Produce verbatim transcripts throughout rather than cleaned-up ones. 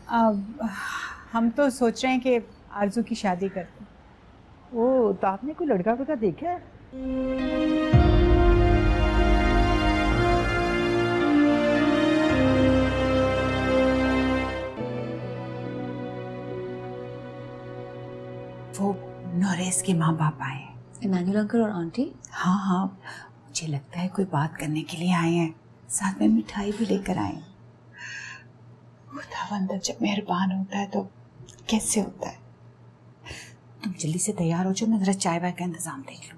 अब हम तो सोच रहे हैं कि आरजू की शादी कर दें। ओ, तो आपने कोई लड़का वड़का देखा है? वो नोरेस के माँ बाप आए। इमानुएल अंकल और आंटी? हाँ हाँ, मुझे लगता है कोई बात करने के लिए आए हैं, साथ में मिठाई भी लेकर आए हैं। खुदावंद जब मेहरबान होता है तो कैसे होता है। तुम जल्दी से तैयार हो जाओ, मैं जरा चाय वाय का इंतजाम देख लूं।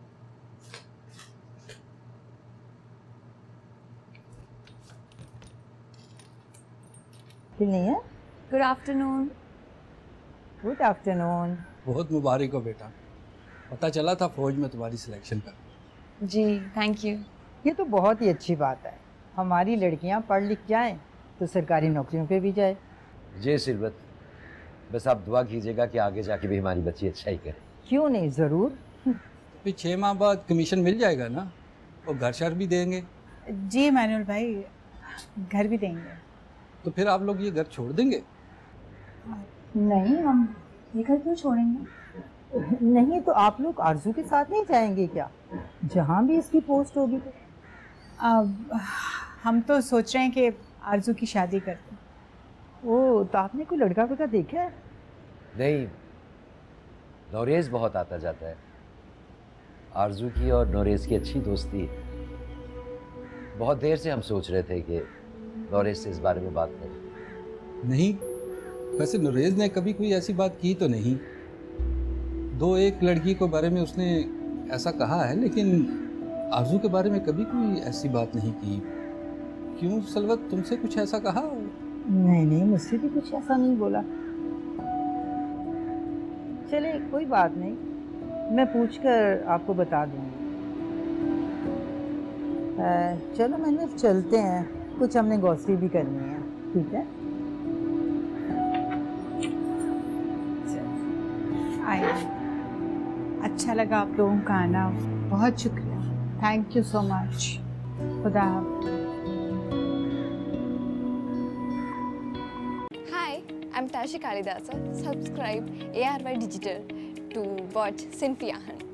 नहीं है? Good afternoon. Good afternoon. बहुत मुबारक हो बेटा, पता चला था फौज में तुम्हारी सिलेक्शन का। जी थैंक यू। ये तो बहुत ही अच्छी बात है, हमारी लड़कियां पढ़ लिख जाएं तो सरकारी नौकरियों पे भी जाए। जी सिरबत, बस आप दुआ कीजिएगा कि आगे जाके भी हमारी बच्ची अच्छा ही करे। क्यों नहीं, जरूर। फिर छः माह बाद कमीशन मिल जाएगा ना, और घर शहर भी देंगे। जी मैनुअल भाई, घर भी देंगे। तो फिर आप लोग ये घर छोड़ देंगे? नहीं, हम ये घर क्यों छोड़ेंगे? नहीं तो आप लोग आरजू के साथ नहीं जाएंगे क्या, जहाँ भी इसकी पोस्ट होगी? अब हम तो सोच रहे हैं कि आरजू की शादी कर दें। ओ, तो आपने कोई लड़का वड़का देखा है? नहीं, नोरेज बहुत आता जाता है। आरजू की और नोरेज की अच्छी दोस्ती है। बहुत देर से हम सोच रहे थे कि नोरेज से इस बारे में बात करें। नहीं, वैसे नोरेज ने कभी कोई ऐसी बात की तो नहीं। दो एक लड़की के बारे में उसने ऐसा कहा है, लेकिन आरजू के बारे में कभी कोई ऐसी बात नहीं की। क्यों सलवत, तुमसे कुछ ऐसा कहा? नहीं नहीं, मुझसे भी कुछ ऐसा नहीं बोला। चले कोई बात नहीं, मैं पूछकर आपको बता दूंगी। चलो मैंने चलते हैं, कुछ हमने ग्रोसरी भी करनी है। ठीक है, आए, अच्छा लगा आप लोगों का आना, बहुत शुक्रिया। Thank you so much. खुदा हाफ़िज़। I'm Tashi Kalidasa. Subscribe A R Y Digital to watch Sinfiyahan.